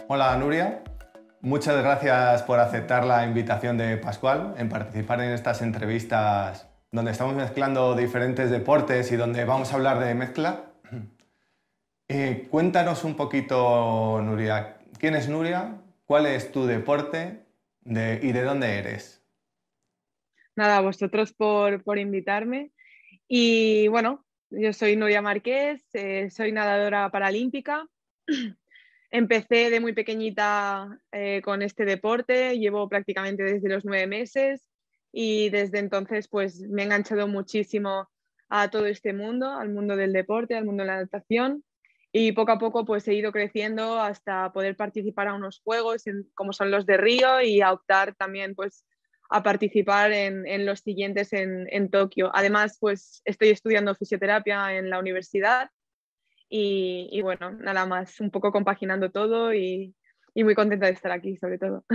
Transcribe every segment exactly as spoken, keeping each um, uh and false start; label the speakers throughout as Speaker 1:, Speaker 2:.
Speaker 1: Hola Nuria, muchas gracias por aceptar la invitación de Pascual en participar en estas entrevistas donde estamos mezclando diferentes deportes y donde vamos a hablar de mezcla. Eh, cuéntanos un poquito, Nuria, ¿quién es Nuria? ¿Cuál es tu deporte de- y de dónde eres?
Speaker 2: Nada, a vosotros por, por invitarme. Y bueno, yo soy Nuria Marqués, eh, soy nadadora paralímpica. Empecé de muy pequeñita eh, con este deporte, llevo prácticamente desde los nueve meses y desde entonces pues me he enganchado muchísimo a todo este mundo, al mundo del deporte, al mundo de la natación y poco a poco pues he ido creciendo hasta poder participar a unos juegos en- como son los de Río y a optar también pues a participar en, en los siguientes en, en Tokio. Además pues estoy estudiando fisioterapia en la universidad y, y bueno, nada más, un poco compaginando todo y, y muy contenta de estar aquí, sobre todo.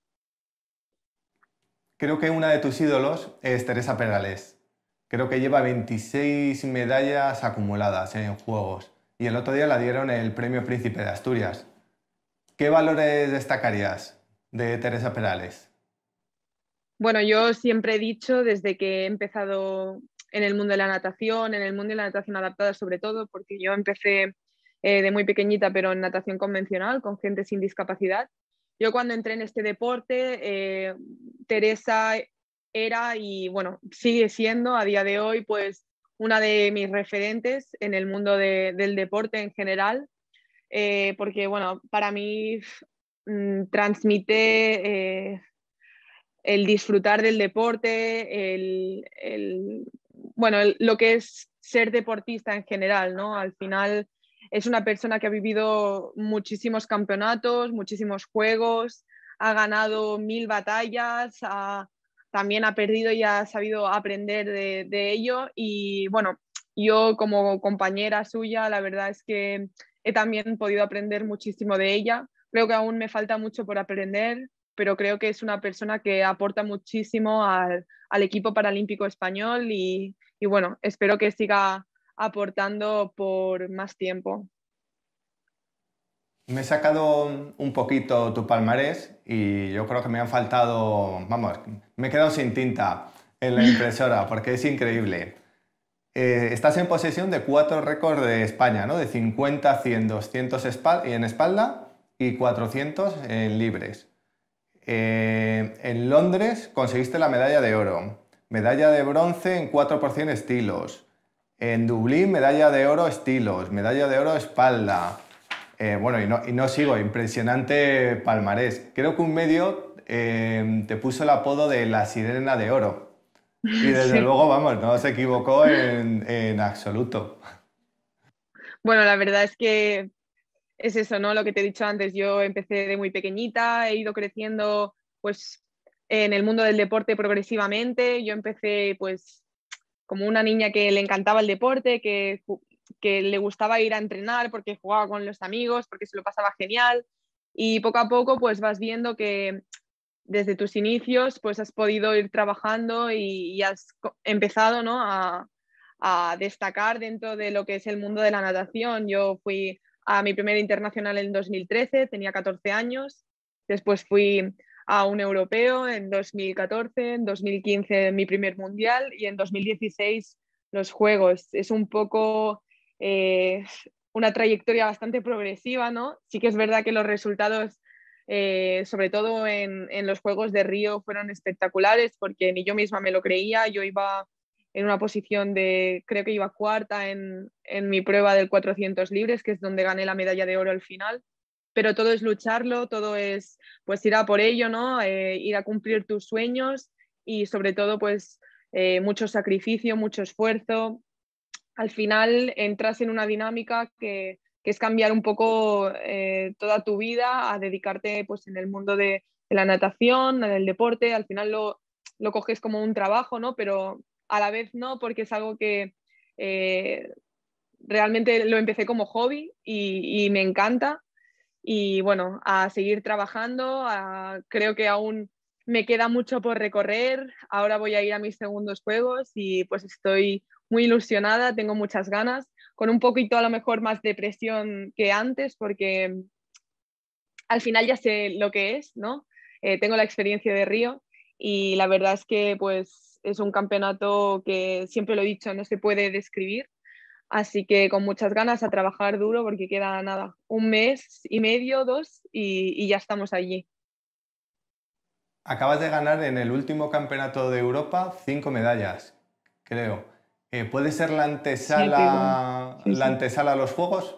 Speaker 1: Creo que una de tus ídolos es Teresa Perales. Creo que lleva veintiséis medallas acumuladas en juegos y el otro día la dieron el Premio Príncipe de Asturias. ¿Qué valores destacarías de Teresa Perales?
Speaker 2: Bueno, yo siempre he dicho desde que he empezado en el mundo de la natación, en el mundo de la natación adaptada sobre todo, porque yo empecé eh, de muy pequeñita, pero en natación convencional, con gente sin discapacidad. Yo cuando entré en este deporte, eh, Teresa era y bueno, sigue siendo a día de hoy pues una de mis referentes en el mundo de- del deporte en general, eh, porque bueno, para mí mm, transmite... eh, el disfrutar del deporte, el, el bueno, el, lo que es ser deportista en general, ¿no? Al final es una persona que ha vivido muchísimos campeonatos, muchísimos juegos, ha ganado mil batallas, ha, también ha perdido y ha sabido aprender de, de ello. Y bueno, yo como compañera suya, la verdad es que he también podido aprender muchísimo de ella. Creo que aún me falta mucho por aprender, pero creo que es una persona que aporta muchísimo al, al equipo paralímpico español y, y bueno, espero que siga aportando por más tiempo.
Speaker 1: Me he sacado un poquito tu palmarés y yo creo que me han faltado, vamos, me he quedado sin tinta en la impresora porque es increíble. Eh, estás en posesión de cuatro récords de España, ¿no? De cincuenta, cien, doscientos espal- en espalda y cuatrocientos en libres. Eh, en Londres conseguiste la medalla de oro, medalla de bronce en cuatro por ciento estilos. En Dublín, medalla de oro estilos, medalla de oro espalda. Eh, bueno, y no, y no sigo, impresionante palmarés. Creo que un medio eh, te puso el apodo de la sirena de oro. Y desde
Speaker 2: Sí.
Speaker 1: luego, vamos, no se equivocó en, en absoluto.
Speaker 2: Bueno, la verdad es que es eso, ¿no? Lo que te he dicho antes, yo empecé de muy pequeñita, he ido creciendo pues en el mundo del deporte progresivamente. Yo empecé pues como una niña que le encantaba el deporte, que, que le gustaba ir a entrenar porque jugaba con los amigos, porque se lo pasaba genial. Y poco a poco pues vas viendo que desde tus inicios pues has podido ir trabajando y, y has empezado, ¿no? a, a destacar dentro de lo que es el mundo de la natación. Yo fui a mi primer internacional en dos mil trece, tenía catorce años, después fui a un europeo en dos mil catorce, en dos mil quince mi primer mundial y en dos mil dieciséis los Juegos. Es un poco eh, una trayectoria bastante progresiva, ¿no? Sí que es verdad que los resultados, eh, sobre todo en, en, los Juegos de Río, fueron espectaculares porque ni yo misma me lo creía. Yo iba en una posición de, creo que iba cuarta en, en mi prueba del cuatrocientos libres, que es donde gané la medalla de oro al final. Pero todo es lucharlo, todo es pues ir a por ello, ¿no? Eh, ir a cumplir tus sueños y sobre todo pues eh, mucho sacrificio, mucho esfuerzo. Al final entras en una dinámica que, que es cambiar un poco eh, toda tu vida a dedicarte pues en el mundo de, de la natación, del deporte. Al final lo, lo coges como un trabajo, ¿no? Pero a la vez no, porque es algo que eh, realmente lo empecé como hobby y, y me encanta. Y bueno, a seguir trabajando. A, creo que aún me queda mucho por recorrer. Ahora voy a ir a mis segundos juegos y pues estoy muy ilusionada, tengo muchas ganas, con un poquito a lo mejor más de presión que antes, porque al final ya sé lo que es, ¿no? Eh, tengo la experiencia de Río y la verdad es que pues es un campeonato que siempre lo he dicho, no se puede describir. Así que con muchas ganas a trabajar duro porque queda nada, un mes y medio, dos y, y ya estamos allí.
Speaker 1: Acabas de ganar en el último campeonato de Europa cinco medallas, creo. Eh, ¿puede ser la
Speaker 2: Siete igual.
Speaker 1: antesala,
Speaker 2: Sí,
Speaker 1: la
Speaker 2: sí.
Speaker 1: antesala a los Juegos?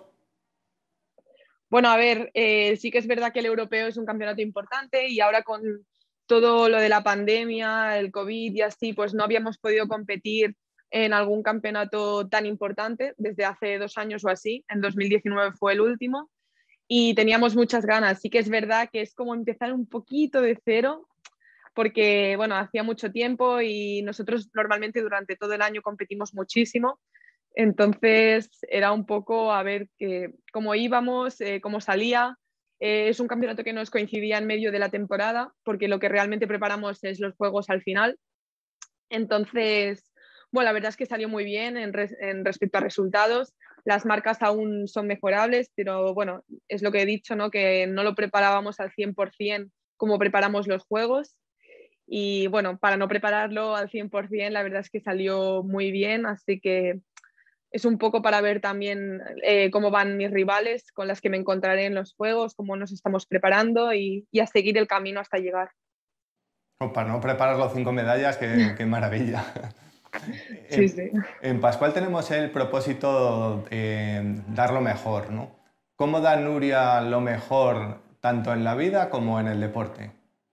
Speaker 2: Bueno, a ver, eh, sí que es verdad que el europeo es un campeonato importante y ahora con todo lo de la pandemia, el COVID y así, pues no habíamos podido competir en algún campeonato tan importante desde hace dos años o así. En dos mil diecinueve fue el último y teníamos muchas ganas. Sí que es verdad que es como empezar un poquito de cero porque, bueno, hacía mucho tiempo y nosotros normalmente durante todo el año competimos muchísimo. Entonces era un poco a ver que, cómo íbamos, eh, cómo salía. Eh, es un campeonato que nos coincidía en medio de la temporada, porque lo que realmente preparamos es los juegos al final. Entonces, bueno, la verdad es que salió muy bien en, res en respecto a resultados. Las marcas aún son mejorables, pero bueno, es lo que he dicho, ¿no? Que no lo preparábamos al cien por cien como preparamos los juegos. Y bueno, para no prepararlo al cien por cien, la verdad es que salió muy bien, así que es un poco para ver también eh, cómo van mis rivales con las que me encontraré en los juegos, cómo nos estamos preparando y, y a seguir el camino hasta llegar.
Speaker 1: O para no preparar los cinco medallas, qué, qué maravilla.
Speaker 2: Sí,
Speaker 1: En,
Speaker 2: sí.
Speaker 1: en Pascual tenemos el propósito de dar lo mejor, ¿no? ¿Cómo da Nuria lo mejor tanto en la vida como en el deporte?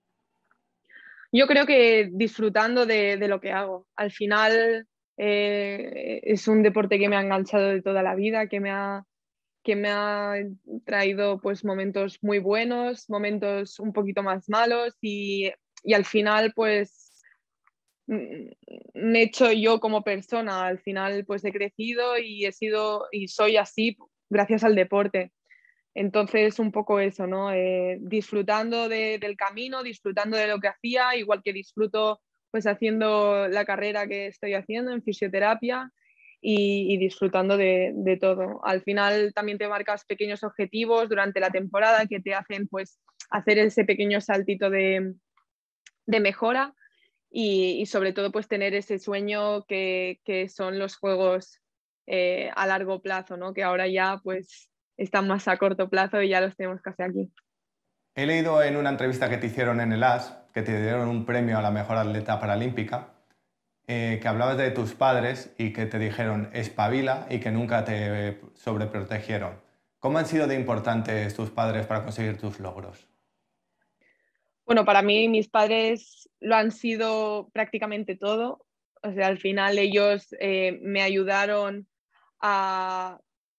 Speaker 2: Yo creo que disfrutando de, de lo que hago. Al final eh, es un deporte que me ha enganchado de toda la vida, que me ha, que me ha traído pues momentos muy buenos, momentos un poquito más malos y, y al final pues mm, me he hecho yo como persona. Al final pues he crecido y he sido y soy así gracias al deporte. Entonces, un poco eso, ¿no? Eh, disfrutando de, del camino, disfrutando de lo que hacía, igual que disfruto pues haciendo la carrera que estoy haciendo en fisioterapia y, y disfrutando de, de, todo. Al final también te marcas pequeños objetivos durante la temporada que te hacen pues hacer ese pequeño saltito de, de mejora y, y, sobre todo pues tener ese sueño que, que son los juegos eh, a largo plazo, ¿no? Que ahora ya pues están más a corto plazo y ya los tenemos casi aquí.
Speaker 1: He leído en una entrevista que te hicieron en el A S, que te dieron un premio a la mejor atleta paralímpica, eh, que hablabas de tus padres y que te dijeron espabila y que nunca te sobreprotegieron. ¿Cómo han sido de importantes tus padres para conseguir tus logros?
Speaker 2: Bueno, para mí mis padres lo han sido prácticamente todo. O sea, al final ellos eh, me ayudaron a,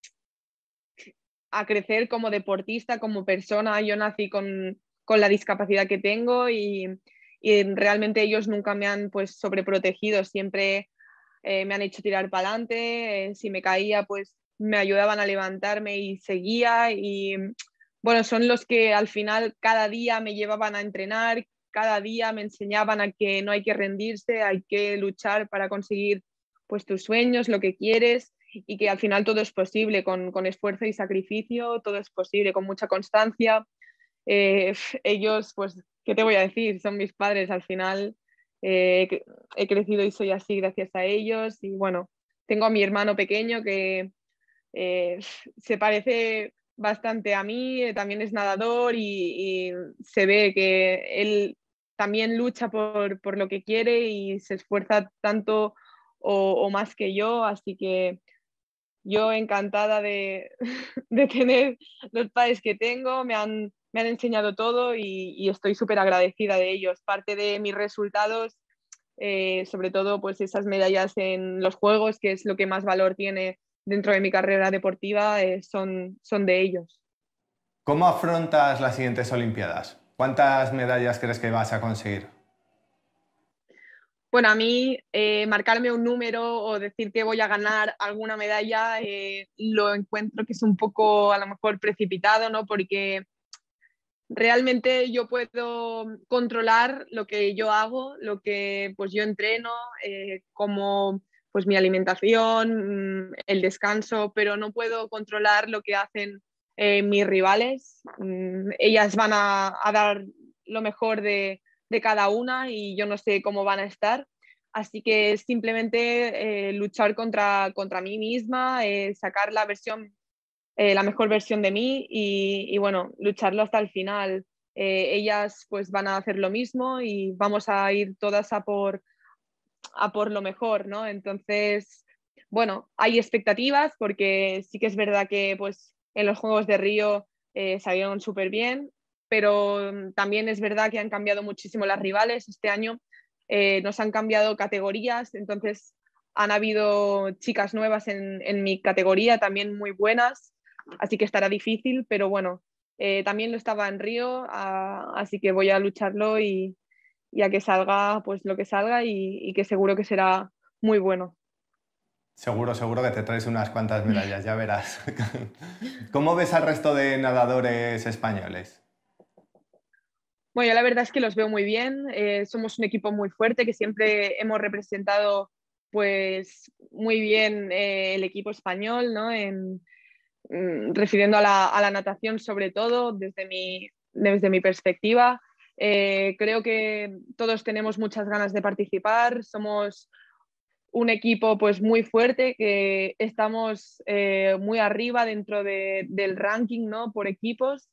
Speaker 2: a crecer como deportista, como persona. Yo nací con, con la discapacidad que tengo y, y, realmente ellos nunca me han pues sobreprotegido, siempre eh, me han hecho tirar para adelante, eh, si me caía pues me ayudaban a levantarme y seguía y bueno, son los que al final cada día me llevaban a entrenar, cada día me enseñaban a que no hay que rendirse, hay que luchar para conseguir pues tus sueños, lo que quieres y que al final todo es posible con, con esfuerzo y sacrificio, todo es posible con mucha constancia. Eh, ellos, pues, ¿qué te voy a decir? Son mis padres al final. Eh, he crecido y soy así gracias a ellos y bueno, tengo a mi hermano pequeño que eh, se parece bastante a mí, eh, también es nadador y, y, se ve que él también lucha por, por, lo que quiere y se esfuerza tanto o, o más que yo, así que yo encantada de, de tener los padres que tengo, me han, me han enseñado todo y, y estoy súper agradecida de ellos. Parte de mis resultados, eh, sobre todo pues esas medallas en los Juegos, que es lo que más valor tiene dentro de mi carrera deportiva, eh, son, son de ellos.
Speaker 1: ¿Cómo afrontas las siguientes Olimpiadas? ¿Cuántas medallas crees que vas a conseguir?
Speaker 2: Bueno, a mí eh, marcarme un número o decir que voy a ganar alguna medalla eh, lo encuentro que es un poco a lo mejor precipitado, ¿no? Porque realmente yo puedo controlar lo que yo hago, lo que pues yo entreno, eh, como pues mi alimentación, mm, el descanso, pero no puedo controlar lo que hacen eh, mis rivales. Mm, ellas van a, a dar lo mejor de, de cada una y yo no sé cómo van a estar. Así que es simplemente eh, luchar contra, contra mí misma, eh, sacar la versión, eh, la mejor versión de mí y, y bueno, lucharlo hasta el final. Eh, ellas pues van a hacer lo mismo y vamos a ir todas a por, a por lo mejor, ¿no? Entonces, bueno, hay expectativas porque sí que es verdad que pues en los Juegos de Río eh, salieron súper bien, pero mm, también es verdad que han cambiado muchísimo las rivales. Este año eh, nos han cambiado categorías, entonces han habido chicas nuevas en, en mi categoría también muy buenas, así que estará difícil, pero bueno, eh, también lo estaba en Río, a, así que voy a lucharlo y, y a que salga pues lo que salga y, y que seguro que será muy bueno.
Speaker 1: Seguro, seguro que te traes unas cuantas medallas, ya verás. ¿Cómo ves al resto de nadadores españoles?
Speaker 2: Bueno, yo la verdad es que los veo muy bien. Eh, somos un equipo muy fuerte que siempre hemos representado pues muy bien eh, el equipo español, ¿no? En, mm, refiriendo a la, a la natación sobre todo, desde mi, desde mi perspectiva. Eh, creo que todos tenemos muchas ganas de participar. Somos un equipo pues muy fuerte, que estamos eh, muy arriba dentro de, del ranking, ¿no? Por equipos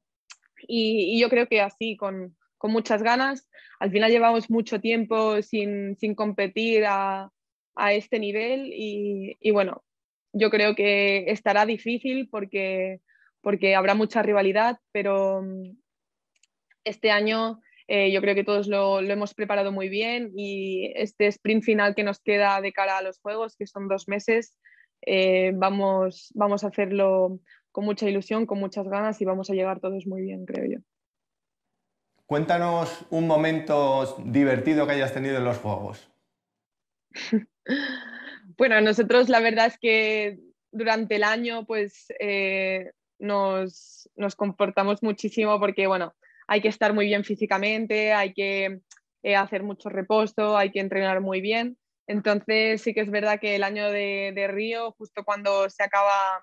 Speaker 2: y, y yo creo que así, con, con, muchas ganas. Al final llevamos mucho tiempo sin, sin competir a, a, este nivel y, y, bueno, yo creo que estará difícil porque, porque habrá mucha rivalidad, pero este año eh, yo creo que todos lo, lo, hemos preparado muy bien y este sprint final que nos queda de cara a los Juegos, que son dos meses, eh, vamos, vamos a hacerlo con mucha ilusión, con muchas ganas y vamos a llegar todos muy bien, creo yo.
Speaker 1: Cuéntanos un momento divertido que hayas tenido en los Juegos.
Speaker 2: Bueno, nosotros la verdad es que durante el año pues eh, nos, nos comportamos muchísimo porque bueno, hay que estar muy bien físicamente, hay que eh, hacer mucho reposo, hay que entrenar muy bien. Entonces sí que es verdad que el año de, de Río, justo cuando se acaba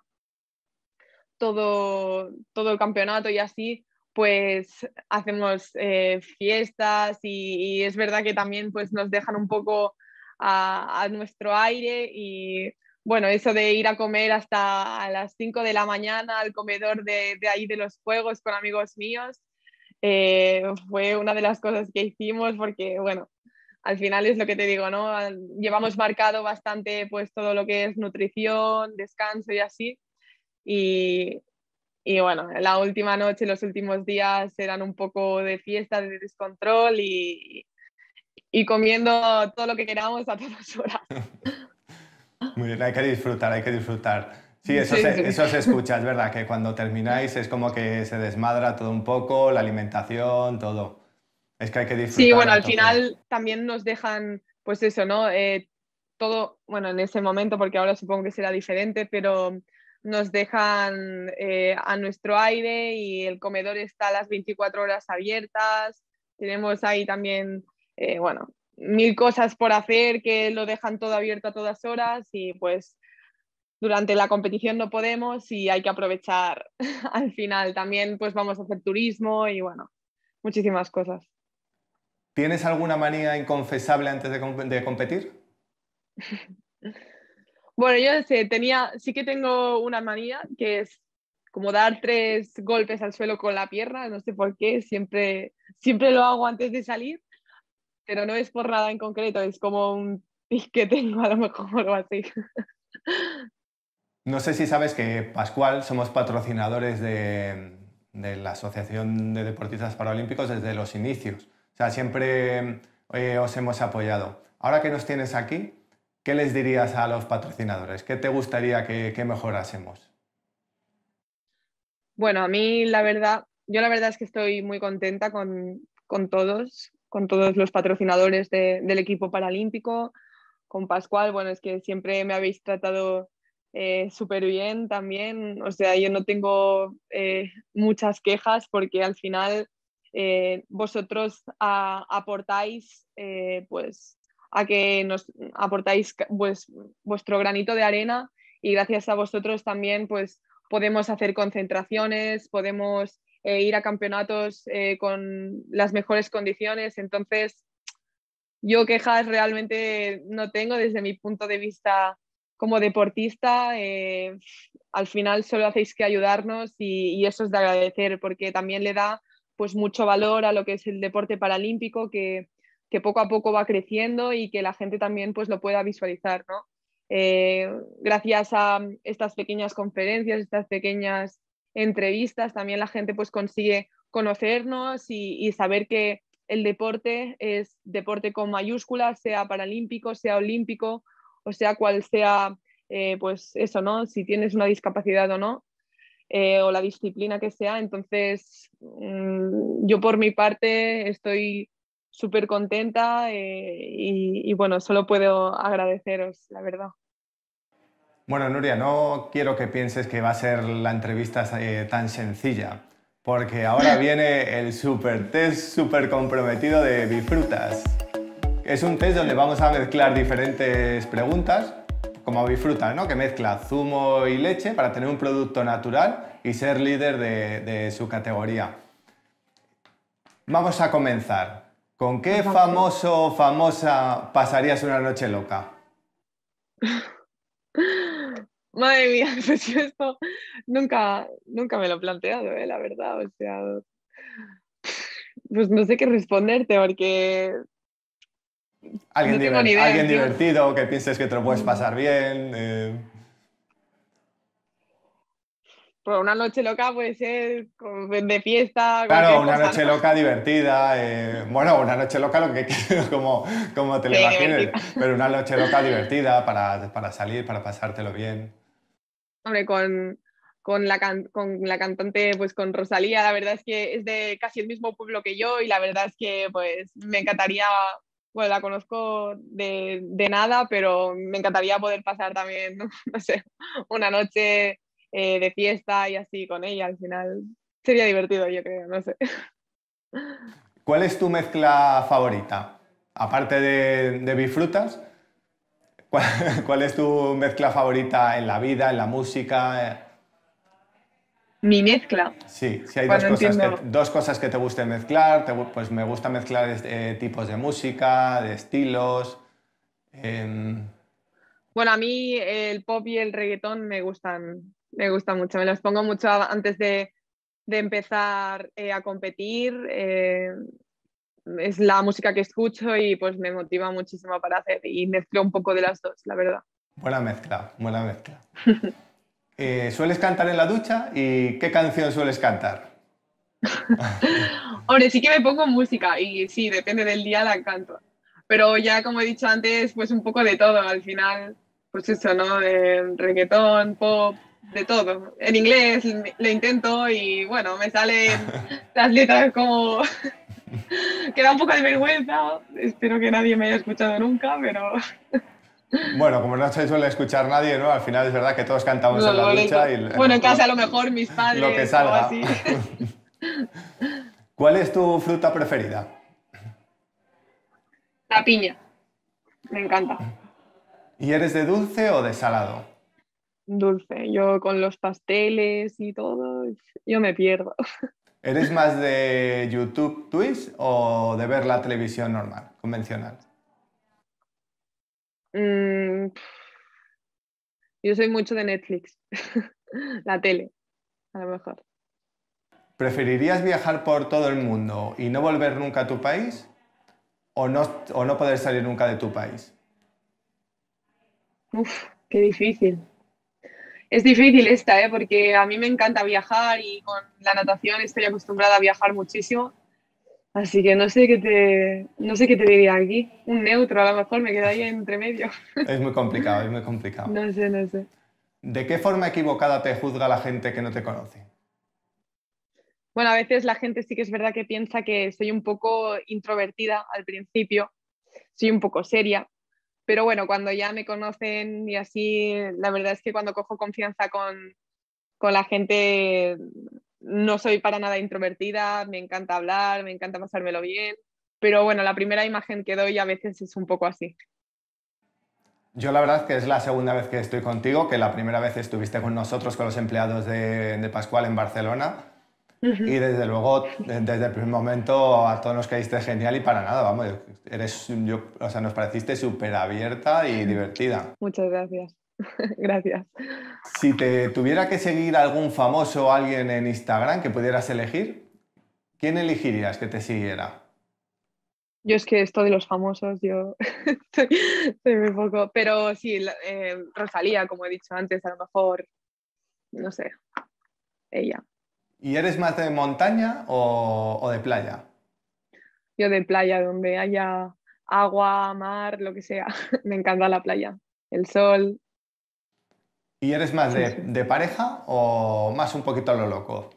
Speaker 2: todo, todo el campeonato y así, pues hacemos eh, fiestas y, y, es verdad que también pues nos dejan un poco a, a, nuestro aire y bueno, eso de ir a comer hasta a las cinco de la mañana al comedor de, de ahí de los Juegos con amigos míos, eh, fue una de las cosas que hicimos porque bueno, al final es lo que te digo, ¿no? Llevamos marcado bastante pues todo lo que es nutrición, descanso y así. Y, y bueno, la última noche, los últimos días eran un poco de fiesta, de descontrol y, y comiendo todo lo que queramos a todas horas.
Speaker 1: Muy bien, hay que disfrutar, hay que disfrutar. Sí, eso
Speaker 2: Sí,
Speaker 1: se,
Speaker 2: sí.
Speaker 1: eso se escucha, es verdad, que cuando termináis es como que se desmadra todo un poco, la alimentación, todo. Es que hay que
Speaker 2: Sí,
Speaker 1: disfrutar
Speaker 2: bueno,
Speaker 1: a
Speaker 2: al
Speaker 1: tope.
Speaker 2: final también nos dejan, pues eso, ¿no? Eh, todo, bueno, en ese momento, porque ahora supongo que será diferente, pero nos dejan eh, a nuestro aire y el comedor está a las veinticuatro horas abiertas. Tenemos ahí también, eh, bueno, mil cosas por hacer que lo dejan todo abierto a todas horas y pues durante la competición no podemos y hay que aprovechar al final. También pues vamos a hacer turismo y bueno, muchísimas cosas.
Speaker 1: ¿Tienes alguna manía inconfesable antes de, com- de competir?
Speaker 2: Bueno, yo sé, tenía, sí que tengo una manía que es como dar tres golpes al suelo con la pierna, no sé por qué, siempre, siempre lo hago antes de salir, pero no es por nada en concreto, es como un tic que tengo a lo mejor o así.
Speaker 1: No sé si sabes que Pascual somos patrocinadores de, de la Asociación de Deportistas Paralímpicos desde los inicios. O sea, siempre eh, os hemos apoyado. Ahora que nos tienes aquí, ¿qué les dirías a los patrocinadores? ¿Qué te gustaría que, que mejorásemos?
Speaker 2: Bueno, a mí la verdad, yo la verdad es que estoy muy contenta con, con todos, con todos los patrocinadores de- del equipo paralímpico, con Pascual, bueno, es que siempre me habéis tratado eh, súper bien también, o sea, yo no tengo eh, muchas quejas porque al final eh, vosotros a- aportáis, eh, pues, a que nos aportáis pues, vuestro granito de arena y gracias a vosotros también, pues, podemos hacer concentraciones, podemos eh, ir a campeonatos eh, con las mejores condiciones. Entonces, yo quejas realmente no tengo desde mi punto de vista como deportista. Eh, al final solo hacéis que ayudarnos y, y eso es de agradecer, porque también le da pues mucho valor a lo que es el deporte paralímpico, que, que poco a poco va creciendo y que la gente también pues lo pueda visualizar, ¿no? Eh, gracias a estas pequeñas conferencias, estas pequeñas entrevistas, también la gente pues consigue conocernos y, y saber que el deporte es deporte con mayúsculas, sea paralímpico, sea olímpico, o sea cual sea, eh, pues eso, ¿no? Si tienes una discapacidad o no, eh, o la disciplina que sea. Entonces, mmm, yo por mi parte estoy súper contenta eh, y, y bueno, solo puedo agradeceros, la verdad.
Speaker 1: Bueno, Nuria, no quiero que pienses que va a ser la entrevista eh, tan sencilla, porque ahora viene el super test súper comprometido de Bifrutas. Es un test donde vamos a mezclar diferentes preguntas, como Bifrutas, ¿no? Que mezcla zumo y leche para tener un producto natural y ser líder de, de su categoría. Vamos a comenzar. ¿Con qué famoso o famosa pasarías una noche loca?
Speaker 2: Madre mía, pues yo esto nunca, nunca me lo he planteado, eh, la verdad. O sea, pues no sé qué responderte porque
Speaker 1: Alguien,
Speaker 2: no tengo
Speaker 1: diver-
Speaker 2: ni idea.
Speaker 1: alguien
Speaker 2: Yo,
Speaker 1: divertido que pienses que te lo puedes
Speaker 2: mm,
Speaker 1: pasar bien. eh.
Speaker 2: por una noche loca puede ser con- de fiesta,
Speaker 1: Claro,
Speaker 2: cualquier
Speaker 1: una
Speaker 2: cosa, ¿no?
Speaker 1: noche loca divertida. eh, Bueno, una noche loca lo que quieras, como, como te lo
Speaker 2: Sí, divertida.
Speaker 1: imagines. Pero una noche loca divertida para, para salir, para pasártelo bien.
Speaker 2: Hombre, con, con la can- con la cantante, pues con Rosalía, la verdad es que es de casi el mismo pueblo que yo y la verdad es que pues me encantaría, bueno, la conozco de, de nada, pero me encantaría poder pasar también, no, no sé, una noche eh, de fiesta y así con ella. Al final sería divertido, yo creo, no sé.
Speaker 1: ¿Cuál es tu mezcla favorita? Aparte de, de Bifrutas, ¿cuál, cuál es tu mezcla favorita en la vida, en la música? Eh,
Speaker 2: Mi mezcla,
Speaker 1: Sí, si hay dos
Speaker 2: cuando
Speaker 1: cosas que,
Speaker 2: entiendo.
Speaker 1: dos cosas que te gusten mezclar, te gu- pues me gusta mezclar eh, tipos de música, de estilos. em,
Speaker 2: Bueno, a mí el pop y el reggaetón me gustan, me gustan mucho. Me los pongo mucho a- antes de, de empezar eh, a competir. Eh, es la música que escucho y pues me motiva muchísimo para hacer y mezclo un poco de las dos, la verdad.
Speaker 1: buena mezcla, buena mezcla. Eh, ¿sueles cantar en la ducha y qué canción sueles cantar?
Speaker 2: Hombre, sí que me pongo música y sí, depende del día la canto. Pero ya como he dicho antes, pues un poco de todo. Al final, pues eso, ¿no? De reggaetón, pop, de todo. En inglés lo intento y bueno, me salen las letras como que da un poco de vergüenza. Espero que nadie me haya escuchado nunca, pero
Speaker 1: Bueno, como no se suele escuchar nadie, ¿no? Al final es verdad que todos cantamos en
Speaker 2: no,
Speaker 1: la
Speaker 2: por
Speaker 1: ducha
Speaker 2: eso.
Speaker 1: y
Speaker 2: Bueno,
Speaker 1: lo,
Speaker 2: en casa a lo mejor mis
Speaker 1: lo que
Speaker 2: padres o
Speaker 1: salga.
Speaker 2: así.
Speaker 1: ¿Cuál es tu fruta preferida?
Speaker 2: La piña, me encanta.
Speaker 1: ¿Y eres de dulce o de salado?
Speaker 2: Dulce. Yo con los pasteles y todo, yo me pierdo.
Speaker 1: ¿Eres más de YouTube Twitch o de ver la televisión normal, convencional?
Speaker 2: Mm, yo soy mucho de Netflix. La tele, a lo mejor.
Speaker 1: ¿Preferirías viajar por todo el mundo y no volver nunca a tu país o no, o no poder salir nunca de tu país?
Speaker 2: Uf, qué difícil. Es difícil esta, ¿eh? Porque a mí me encanta viajar y con la natación estoy acostumbrada a viajar muchísimo. Así que no sé qué te, no sé qué te diría aquí. Un neutro, a lo mejor me quedaría entre medio.
Speaker 1: Es muy complicado, es muy complicado.
Speaker 2: No sé, no sé.
Speaker 1: ¿De qué forma equivocada te juzga la gente que no te conoce?
Speaker 2: Bueno, a veces la gente sí que es verdad que piensa que soy un poco introvertida al principio, soy un poco seria, pero bueno, cuando ya me conocen y así, la verdad es que cuando cojo confianza con, con la gente no soy para nada introvertida, me encanta hablar, me encanta pasármelo bien, pero bueno, la primera imagen que doy a veces es un poco así.
Speaker 1: Yo la verdad es que es la segunda vez que estoy contigo, que la primera vez estuviste con nosotros, con los empleados de, de Pascual en Barcelona. Y
Speaker 2: Ujú.
Speaker 1: desde luego, de- desde el primer momento, a todos nos caíste genial y para nada, vamos, eres, yo, o sea, nos pareciste súper abierta y divertida.
Speaker 2: Muchas gracias. Gracias.
Speaker 1: Si te tuviera que seguir algún famoso o alguien en Instagram que pudieras elegir, ¿quién elegirías que te siguiera?
Speaker 2: Yo es que esto de los famosos, yo soy, soy muy poco, pero sí, la- eh, Rosalía, como he dicho antes, a lo mejor, no sé, ella.
Speaker 1: ¿Y eres más de montaña o, o de playa?
Speaker 2: Yo de playa, donde haya agua, mar, lo que sea. Me encanta la playa, el sol,
Speaker 1: ¿Y eres más
Speaker 2: sí,
Speaker 1: de,
Speaker 2: sí.
Speaker 1: de pareja o más un poquito a lo loco?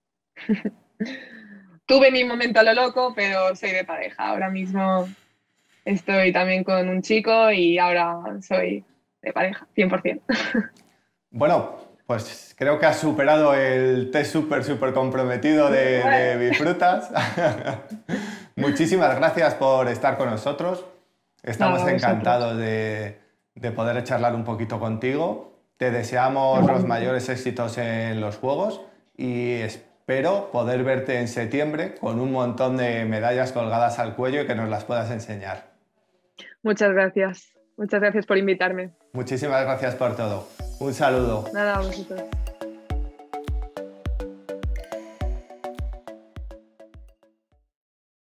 Speaker 2: Tuve mi momento a lo loco, pero soy de pareja. Ahora mismo estoy también con un chico y ahora soy de pareja, cien por ciento.
Speaker 1: Bueno, pues creo que has superado el test súper, súper comprometido de, de Bifrutas. Muchísimas gracias por estar con nosotros. Estamos
Speaker 2: Nada, vosotros.
Speaker 1: encantados de, de poder charlar un poquito contigo. Te deseamos los
Speaker 2: Igualmente.
Speaker 1: mayores éxitos en los Juegos y espero poder verte en septiembre con un montón de medallas colgadas al cuello y que nos las puedas enseñar.
Speaker 2: Muchas gracias. Muchas gracias por invitarme.
Speaker 1: Muchísimas gracias por todo. Un saludo.
Speaker 2: Nada, a vosotros.